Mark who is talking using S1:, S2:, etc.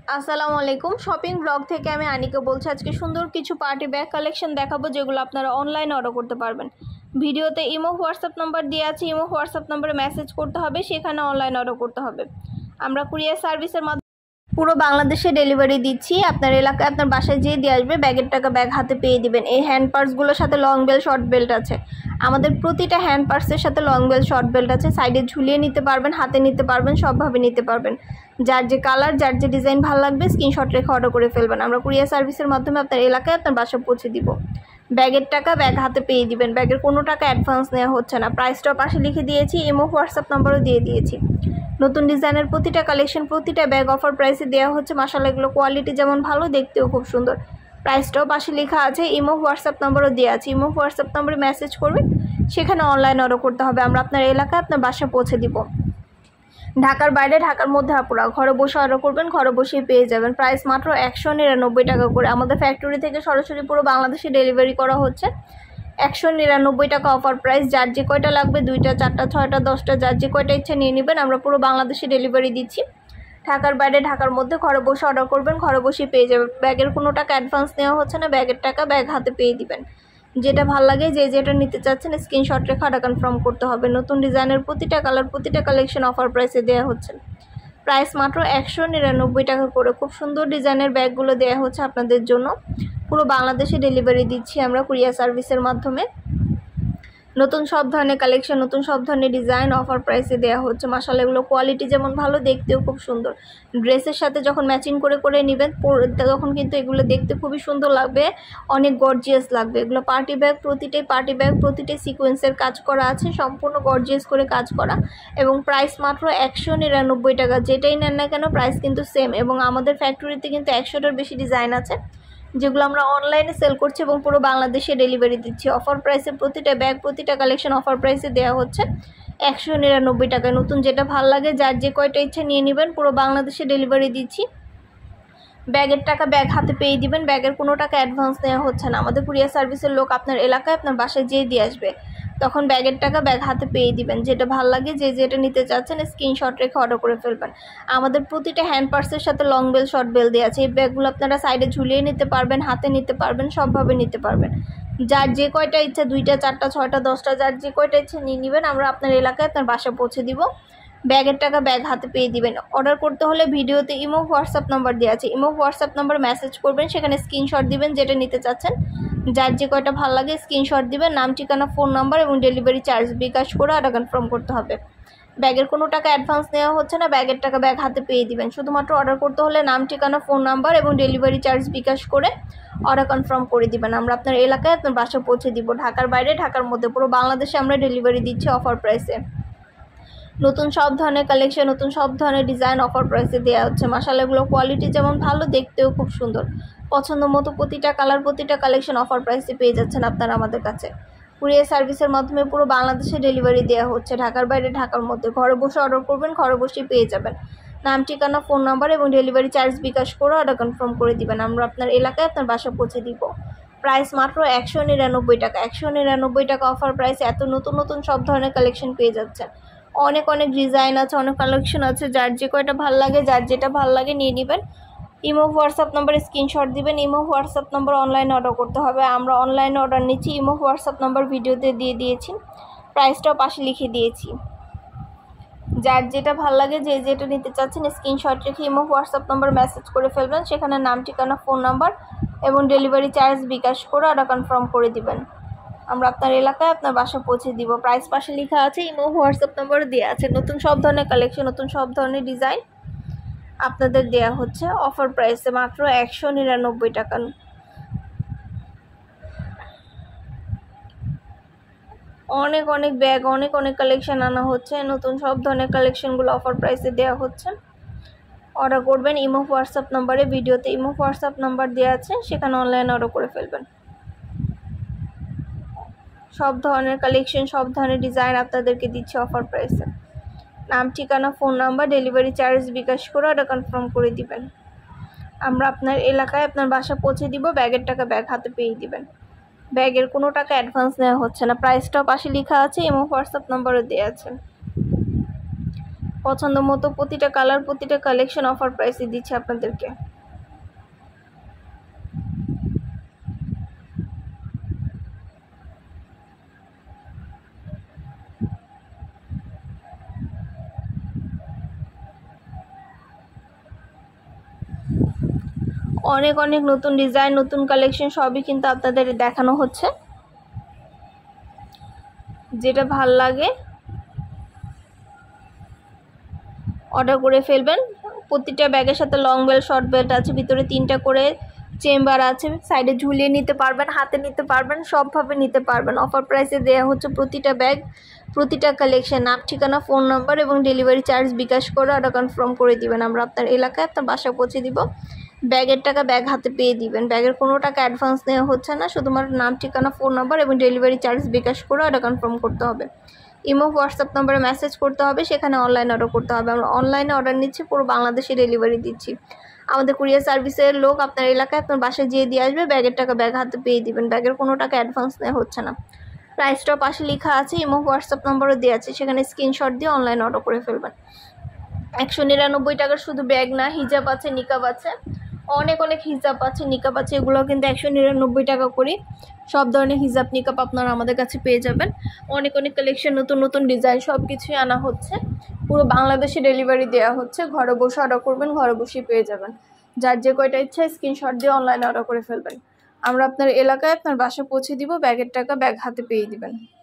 S1: আসসালামু আলাইকুম shopping blog থেকে আমি আনিকা বলছি। আজকে সুন্দর কিছু পার্টি ব্যাগ কালেকশন দেখাবো যেগুলো আপনারা অনলাইনে অর্ডার করতে পারবেন। ভিডিওতে ইমো হোয়াটসঅ্যাপ নাম্বার দিয়ে আছে, ইমো হোয়াটসঅ্যাপ নাম্বারে মেসেজ করতে হবে, সেখানে অনলাইন অর্ডার করতে হবে। আমরা কুরিয়ার সার্ভিসের মাধ্যমে পুরো বাংলাদেশে ডেলিভারি দিচ্ছি। আপনার এলাকায় আপনার বাসায় যেয়ে দিয়ে আসবে, ব্যাগের টাকা ব্যাগ হাতে পেয়ে দিবেন। এই হ্যান্ড পার্সগুলোর সাথে লং বেল্ট শর্ট বেল্ট আছে। আমাদের প্রতিটা হ্যান্ড পার্সের সাথে লং বেল্ট শর্ট বেল্ট আছে। সাইডে ঝুলিয়ে নিতে পারবেন, হাতে নিতে পারবেন, সবভাবে নিতে পারবেন। যার যে কালার, যার যে ডিজাইন ভালো লাগবে স্ক্রিনশট রেখে অর্ডার করে ফেলবেন। আমরা কুরিয়ার সার্ভিসের মাধ্যমে আপনার এলাকায় আপনার বাসা পৌঁছে দিব। ব্যাগের টাকা ব্যাগ হাতে পেয়ে দিবেন। ব্যাগের কোনো টাকা অ্যাডভান্স নেওয়া হচ্ছে না। প্রাইসটাও পাশে লিখে দিয়েছি, ইমো হোয়াটসঅ্যাপ নাম্বারও দিয়ে দিয়েছি। নতুন ডিজাইনের প্রতিটা কালেকশন, প্রতিটা ব্যাগ অফার প্রাইসে দেওয়া হচ্ছে। মাশাআল্লাহ, এগুলো কোয়ালিটি যেমন ভালো, দেখতেও খুব সুন্দর। প্রাইসটাও পাশে লেখা আছে, ইমো হোয়াটসঅ্যাপ নাম্বারও দেওয়া আছে। ইমো হোয়াটসঅ্যাপ নাম্বারে মেসেজ করবেন, সেখানে অনলাইন অর্ডার করতে হবে। আমরা আপনার এলাকায় আপনার বাসা পৌঁছে দিব। ঢাকার বাইরে, ঢাকার মধ্যে আপুরা ঘরে বসে অর্ডার করবেন, ঘরে বসেই পেয়ে যাবেন। প্রাইস মাত্র 199 টাকা করে। আমাদের ফ্যাক্টরি থেকে সরাসরি পুরো বাংলাদেশে ডেলিভারি করা হচ্ছে। 199 টাকা অফার প্রাইস। যার যে কয়টা লাগবে, 2টা 4টা 6টা 10টা, যার যে কয়টা ইচ্ছা নিয়ে নেবেন। আমরা পুরো বাংলাদেশে ডেলিভারি দিচ্ছি। ঢাকার বাইরে, ঢাকার মধ্যে ঘরে বসে অর্ডার করবেন, ঘরে বসেই পেয়ে যাবেন। ব্যাগের কোনো টাকা অ্যাডভান্স নেওয়া হচ্ছে না। ব্যাগের টাকা ব্যাগ হাতে পেয়ে দিবেন। যেটা ভালো লাগে, যে যেটা নিতে চাচ্ছেন স্ক্রিনশট রেখে অর্ডার কনফার্ম করতে হবে। নতুন ডিজাইনের প্রতিটা কালার, প্রতিটা কালেকশন অফার প্রাইসে দেওয়া হচ্ছে। প্রাইস মাত্র 199 টাকা করে। খুব সুন্দর ডিজাইনের ব্যাগগুলো দেওয়া হচ্ছে আপনাদের জন্য। পুরো বাংলাদেশে ডেলিভারি দিচ্ছি আমরা কুরিয়ার সার্ভিসের মাধ্যমে। নতুন সব ধরনের কালেকশন, নতুন সব ধরনের ডিজাইন অফার প্রাইসে দেওয়া হচ্ছে। মাশাআল্লাহ, এগুলো কোয়ালিটি যেমন ভালো, দেখতেও খুব সুন্দর। ড্রেসের সাথে যখন ম্যাচিং করে করে নেবেন, তখন কিন্তু এগুলো দেখতে খুবই সুন্দর লাগবে, অনেক গর্জিয়াস লাগবে। এগুলো পার্টি ব্যাগ, প্রতিটাই পার্টি ব্যাগ, প্রতিটাই সিকোয়েন্সের কাজ করা আছে, সম্পূর্ণ গর্জিয়াস করে কাজ করা। এবং প্রাইস মাত্র 199 টাকা। যেটাই নেন না কেন প্রাইস কিন্তু সেম। এবং আমাদের ফ্যাক্টরিতে কিন্তু 100টার বেশি ডিজাইন আছে, যেগুলো আমরা অনলাইনে সেল করছি এবং পুরো বাংলাদেশে ডেলিভারি দিচ্ছি। অফার প্রাইসে প্রতিটা ব্যাগ, প্রতিটা কালেকশন অফার প্রাইসে দেওয়া হচ্ছে 199 টাকায়। নতুন যেটা ভালো লাগে, যার যে কয়টা ইচ্ছা নিয়ে নেবেন। পুরো বাংলাদেশে ডেলিভারি দিচ্ছি। ব্যাগের টাকা ব্যাগ হাতে পেয়ে দিবেন। ব্যাগের কোনো টাকা অ্যাডভান্স নেওয়া হচ্ছে না। আমাদের কুরিয়ার সার্ভিসের লোক আপনার এলাকায় আপনার বাসায় যেয়ে দিয়ে আসবে, তখন ব্যাগের টাকা ব্যাগ হাতে পেয়ে দিবেন। যেটা ভালো লাগে, যে যেটা নিতে চাচ্ছেন স্ক্রিনশট রেখে অর্ডার করে ফেলবেন। আমাদের প্রতিটা হ্যান্ড পার্সের সাথে লং বেল শর্ট বেল দেওয়া আছে। এই ব্যাগগুলো আপনারা সাইডে ঝুলিয়ে নিতে পারবেন, হাতে নিতে পারবেন, সবভাবে নিতে পারবেন। যার যে কয়টা ইচ্ছা, 2টা 4টা 6টা 10টা, যার যে কয়টা ইচ্ছা নিয়ে নেবেন। আমরা আপনার এলাকায় আপনার বাসা পৌঁছে দিব। ব্যাগের টাকা ব্যাগ হাতে পেয়ে দিবেন। অর্ডার করতে হলে ভিডিওতে ইমো হোয়াটসঅ্যাপ নাম্বার দেওয়া আছে। ইমো হোয়াটসঅ্যাপ নাম্বার মেসেজ করবেন, সেখানে স্ক্রিনশট দিবেন যেটা নিতে চাচ্ছেন। যার যে কয়টা ভালো লাগে স্ক্রিনশট দিবেন, নাম, ঠিকানা, ফোন নাম্বার এবং ডেলিভারি চার্জ বিকাশ করে অর্ডার কনফার্ম করতে হবে। ব্যাগের কোনো টাকা অ্যাডভান্স নেওয়া হচ্ছে না। ব্যাগের টাকা ব্যাগ হাতে পেয়ে দিবেন। শুধুমাত্র অর্ডার করতে হলে নাম, ঠিকানা, ফোন নাম্বার এবং ডেলিভারি চার্জ বিকাশ করে অর্ডার কনফার্ম করে দিবেন। আমরা আপনার এলাকায় আপনার বাসা পৌঁছে দিব। ঢাকার বাইরে, ঢাকার মধ্যে পুরো বাংলাদেশে আমরা ডেলিভারি দিচ্ছি অফার প্রাইসে। নতুন সব ধরনের কালেকশন, নতুন সব ধরনের ডিজাইন অফার প্রাইসে দেওয়া হচ্ছে। মাশাআল্লাহ, এগুলো কোয়ালিটি যেমন ভালো, দেখতেও খুব সুন্দর। পছন্দ মতো প্রতিটা কালার, প্রতিটা কালেকশন অফার প্রাইসে পেয়ে যাচ্ছেন আপনারা আমাদের কাছে। কুরিয়ার সার্ভিসের মাধ্যমে পুরো বাংলাদেশে ডেলিভারি দেওয়া হচ্ছে। ঢাকার বাইরে, ঢাকার মধ্যে ঘরে বসে অর্ডার করবেন, ঘরে বসেই পেয়ে যাবেন। নাম, ঠিকানা, ফোন নাম্বার এবং ডেলিভারি চার্জ বিকাশ করে অর্ডার কনফার্ম করে দিবেন। আমরা আপনার এলাকায় আপনার বাসা পৌঁছে দিব। প্রাইস মাত্র 199 টাকা। 199 টাকা অফার প্রাইসে এত নতুন নতুন সব ধরনের কালেকশন পেয়ে যাচ্ছেন। অনেক অনেক ডিজাইন আছে, অনেক কালেকশন আছে। যার যে কয়টা ভালো লাগে, যার যেটা ভালো লাগে নিয়ে নেবেন। ইমো হোয়াটসঅ্যাপ নাম্বারে স্ক্রিনশট দিবেন। ইমো হোয়াটসঅ্যাপ নাম্বার অনলাইনে অর্ডার করতে হবে। আমরা অনলাইনে অর্ডার নিচ্ছি। ইমো হোয়াটসঅ্যাপ নাম্বার ভিডিওতে দিয়ে দিয়েছি, প্রাইসটাও পাশে লিখে দিয়েছি। যার যেটা ভালো লাগে, যে যেটা নিতে চাচ্ছেন স্ক্রিনশট রেখে ইমো হোয়াটসঅ্যাপ নাম্বার মেসেজ করে ফেলবেন। সেখানে নাম, ঠিকানা, ফোন নাম্বার এবং ডেলিভারি চার্জ বিকাশ করে অর্ডার কনফার্ম করে দিবেন। আমরা আপনার এলাকায় আপনার বাসা পৌঁছে দিব। প্রাইস পাশে লেখা আছে, ইমো হোয়াটসঅ্যাপ নাম্বারও দেওয়া আছে। নতুন সব ধরনের কালেকশন, নতুন সব ধরনের ডিজাইন আপনাদের দেওয়া হচ্ছে অফার প্রাইসে মাত্র 199 টাকা। অনেক অনেক ব্যাগ, অনেক অনেক কালেকশন আনা হচ্ছে। নতুন সব ধরনের কালেকশনগুলো অফার প্রাইসে দেওয়া হচ্ছে। অর্ডার করবেন ইমো হোয়াটসঅ্যাপ নাম্বারে। ভিডিওতে ইমো হোয়াটসঅ্যাপ নাম্বার দেওয়া আছে, সেখানে অনলাইনে অর্ডার করে ফেলবেন। সব ধরনের কালেকশন, সব ধরনের ডিজাইন আপনাদেরকে দিচ্ছে অফার প্রাইসে। নাম, ঠিকানা, phone number, delivery charge bKash করে অর্ডার কনফার্ম করে দিবেন। আমরা আপনার এলাকায় আপনার বাসা পৌঁছে দিব। ব্যাগের টাকা ব্যাগ হাতে পেয়ে দিবেন। ব্যাগের কোনো টাকা অ্যাডভান্স নেওয়া হচ্ছে না। প্রাইসটাও পাশে লেখা আছে, ইমো হোয়াটসঅ্যাপ নাম্বারও দেওয়া আছে। পছন্দ মতো প্রতিটা কালার প্রতিটা কালেকশন অফার প্রাইসে দিচ্ছি আপনাদেরকে। অনেক অনেক নতুন ডিজাইন নতুন কালেকশন সবই কিন্তু আপনাদের দেখানো হচ্ছে, যেটা ভাল লাগে অর্ডার করে ফেলবেন। প্রতিটা ব্যাগের সাথে লং বেল্ট শর্ট বেল্ট আছে, ভিতরে 3টা করে চেম্বার আছে, সাইডে ঝুলিয়ে নিতে পারবেন, হাতে নিতে পারবেন, সবভাবে নিতে পারবেন। অফার প্রাইসে দেওয়া হচ্ছে প্রতিটা ব্যাগ প্রতিটা কালেকশন। নাম ঠিকানা ফোন নাম্বার এবং ডেলিভারি চার্জ বিকাশ করে অর্ডার কনফার্ম করে দিবেন। আমরা আপনার এলাকায় আপনার বাসা পৌঁছে দিব। ব্যাগের টাকা ব্যাগ হাতে পেয়ে দিবেন। ব্যাগের কোনো টাকা অ্যাডভান্স নেওয়া হচ্ছে না, শুধুমাত্র নাম ঠিকানা ফোন নাম্বার এবং ডেলিভারি চার্জ বিকাশ করে অর্ডার কনফার্ম করতে হবে। ইমো হোয়াটসঅ্যাপ নম্বরে মেসেজ করতে হবে, সেখানে অনলাইন অর্ডার করতে হবে। আমরা অনলাইনে অর্ডার নিচ্ছি, পুরো বাংলাদেশে ডেলিভারি দিচ্ছি। আমাদের কুরিয়ার সার্ভিসের লোক আপনার এলাকায় আপনার বাসায় যেয়ে দিয়ে আসবে, ব্যাগের টাকা ব্যাগ হাতে পেয়ে দিবেন। ব্যাগের কোনো টাকা অ্যাডভান্স নেওয়া হচ্ছে না। প্রাইসটা পাশে লেখা আছে, ইমো হোয়াটসঅ্যাপ নম্বরও দেওয়া আছে, সেখানে স্ক্রিনশট দিয়ে অনলাইন অর্ডার করে ফেলবেন। 199 টাকার শুধু ব্যাগ না, হিজাব আছে, নিকাব আছে, অনেক অনেক হিজাব আছে, নিকাব আছে, এগুলো কিন্তু 199 টাকা করে। সব ধরনের হিজাব নিকাব আপনারা আমাদের কাছে পেয়ে যাবেন। অনেক অনেক কালেকশন নতুন নতুন ডিজাইন সব কিছুই আনা হচ্ছে, পুরো বাংলাদেশে ডেলিভারি দেওয়া হচ্ছে। ঘরে বসে অর্ডার করবেন, ঘরে বসেই পেয়ে যাবেন। যার যে কয়টা ইচ্ছা স্ক্রিনশট দিয়ে অনলাইনে অর্ডার করে ফেলবেন। আমরা আপনার এলাকায় আপনার বাসা পৌঁছে দিব, ব্যাগের টাকা ব্যাগ হাতে পেয়ে দিবেন।